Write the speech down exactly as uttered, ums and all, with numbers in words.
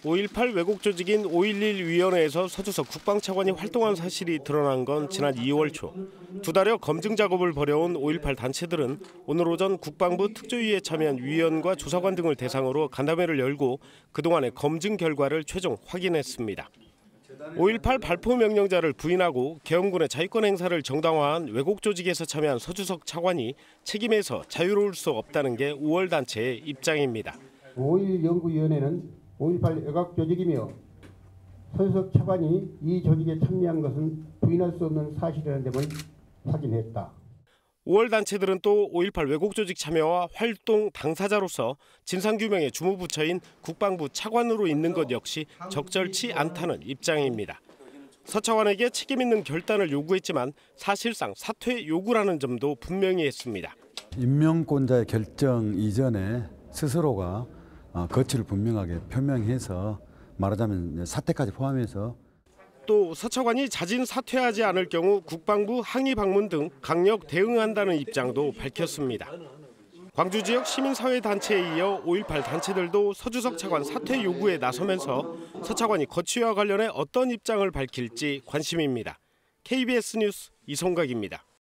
오일팔 왜곡 조직인 오일일 위원회에서 서주석 국방차관이 활동한 사실이 드러난 건 지난 이월 초. 두 달여 검증 작업을 벌여온 오일팔 단체들은 오늘 오전 국방부 특조위에 참여한 위원과 조사관 등을 대상으로 간담회를 열고 그동안의 검증 결과를 최종 확인했습니다. 오일팔 발포 명령자를 부인하고 계엄군의 자위권 행사를 정당화한 왜곡 조직에서 참여한 서주석 차관이 책임에서 자유로울 수 없다는 게 우월 단체의 입장입니다. 오일 연구위원회는 오일팔 외곽 조직이며 서주석 차관이 이 조직에 참여한 것은 부인할 수 없는 사실이라는 점을 확인했다. 우월 단체들은 또 오일팔 왜곡 조직 참여와 활동 당사자로서 진상규명의 주무부처인 국방부 차관으로 있는 것 역시 적절치 않다는 입장입니다. 서 차관에게 책임 있는 결단을 요구했지만 사실상 사퇴 요구라는 점도 분명히 했습니다. 임명권자의 결정 이전에 스스로가 거취를 분명하게 표명해서 말하자면 사퇴까지 포함해서 또 서 차관이 자진 사퇴하지 않을 경우 국방부 항의 방문 등 강력 대응한다는 입장도 밝혔습니다. 광주 지역 시민사회단체에 이어 오일팔 단체들도 서주석 차관 사퇴 요구에 나서면서 서 차관이 거취와 관련해 어떤 입장을 밝힐지 관심입니다. 케이비에스 뉴스 이성각입니다.